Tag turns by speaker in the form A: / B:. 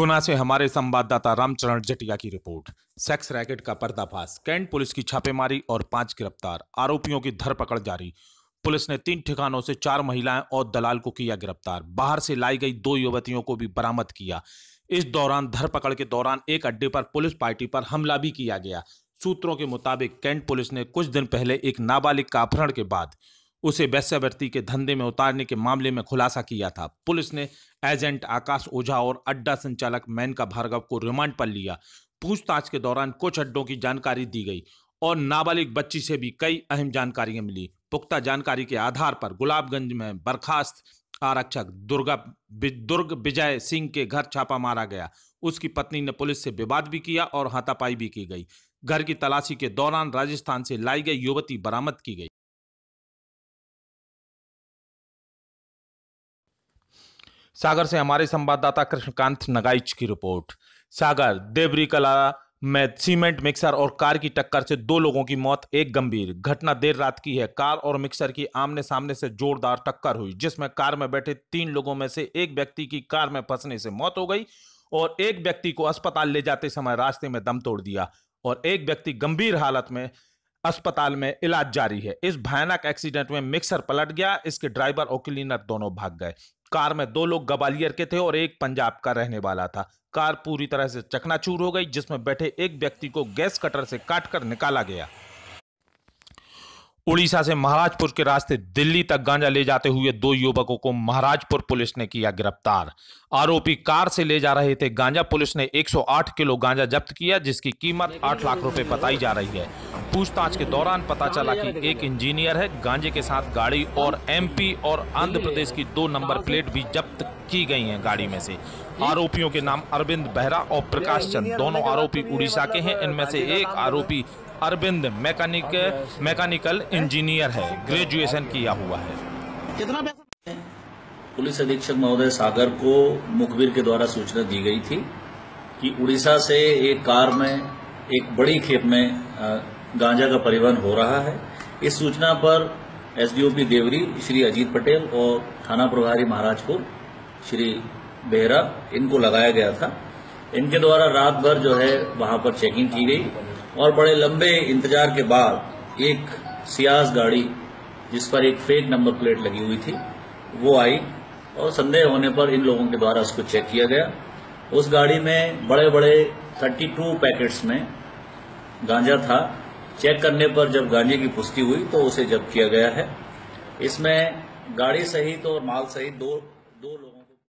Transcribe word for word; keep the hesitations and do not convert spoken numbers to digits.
A: गुना से हमारे संवाददाता रामचरण जटिया की रिपोर्ट। सेक्स रैकेट का पर्दाफाश, कैंट पुलिस की छापेमारी और पांच गिरफ्तार, आरोपियों की धरपकड़ जारी। पुलिस ने तीन ठिकानों से चार महिलाएं और दलाल को किया गिरफ्तार। बाहर से लाई गई दो युवतियों को भी बरामद किया। इस दौरान धरपकड़ के दौरान एक अड्डे पर पुलिस पार्टी पर हमला भी किया गया। सूत्रों के मुताबिक कैंट पुलिस ने कुछ दिन पहले एक नाबालिग का अपहरण के बाद उसे वेश्यावृत्ति के धंधे में उतारने के मामले में खुलासा किया था। पुलिस ने एजेंट आकाश ओझा और अड्डा संचालक मेनका भार्गव को रिमांड पर लिया। पूछताछ के दौरान कुछ अड्डों की जानकारी दी गई और नाबालिग बच्ची से भी कई अहम जानकारियां मिली। पुख्ता जानकारी के आधार पर गुलाबगंज में बर्खास्त आरक्षक दुर्गा दुर्ग विजय सिंह के घर छापा मारा गया। उसकी पत्नी ने पुलिस से विवाद भी किया और हाथापाई भी की गई। घर की तलाशी के दौरान राजस्थान से लाई गई युवती बरामद की गई। सागर से हमारे संवाददाता कृष्णकांत नगाइच की रिपोर्ट। सागर देवरी कला में सीमेंट मिक्सर और कार की टक्कर से दो लोगों की मौत, एक गंभीर। घटना देर रात की है। कार और मिक्सर की आमने सामने से जोरदार टक्कर हुई, जिसमें कार में बैठे तीन लोगों में से एक व्यक्ति की कार में फंसने से मौत हो गई और एक व्यक्ति को अस्पताल ले जाते समय रास्ते में दम तोड़ दिया और एक व्यक्ति गंभीर हालत में अस्पताल में इलाज जारी है। इस भयानक एक्सीडेंट में मिक्सर पलट गया। इसके ड्राइवर और क्लीनर दोनों भाग गए। कार में दो लोग ग्वालियर के थे और एक पंजाब का रहने वाला था। कार पूरी तरह से चकनाचूर हो गई, जिसमें बैठे एक व्यक्ति को गैस कटर से काटकर निकाला गया। उड़ीसा से महाराजपुर के रास्ते दिल्ली तक गांजा ले जाते हुए दो युवकों को महाराजपुर पुलिस ने किया गिरफ्तार। आरोपी कार से ले जा रहे थे गांजा। पुलिस ने एक सौ आठ किलो गांजा जब्त किया, जिसकी कीमत आठ लाख रुपए बताई जा रही है। पूछताछ के दौरान पता चला कि एक इंजीनियर है। गांजे के साथ गाड़ी और एमपी और आंध्र प्रदेश की दो नंबर प्लेट भी जब्त की गई हैं गाड़ी में से। आरोपियों के नाम अरविंद बेहरा और प्रकाश चंद, दोनों आरोपी उड़ीसा के हैं। इनमें से एक आरोपी अरविंद मैकेनिक मैकेनिकल इंजीनियर है, ग्रेजुएशन किया हुआ है।
B: कितना पैसा? पुलिस अधीक्षक महोदय सागर को मुखबिर के द्वारा सूचना दी गई थी कि उड़ीसा से एक कार में एक बड़ी खेप में गांजा का परिवहन हो रहा है। इस सूचना पर एसडीओपी देवरी श्री अजीत पटेल और थाना प्रभारी महाराजपुर श्री बेहरा, इनको लगाया गया था। इनके द्वारा रात भर जो है वहां पर चेकिंग की गई और बड़े लंबे इंतजार के बाद एक सियाज गाड़ी, जिस पर एक फेक नंबर प्लेट लगी हुई थी, वो आई और संदेह होने पर इन लोगों के द्वारा उसको चेक किया गया। उस गाड़ी में बड़े बड़े बत्तीस पैकेट्स में गांजा था। चेक करने पर जब गांजे की पुष्टि हुई तो उसे जब्त किया गया है। इसमें गाड़ी सहित और माल सहित दो दो लोगों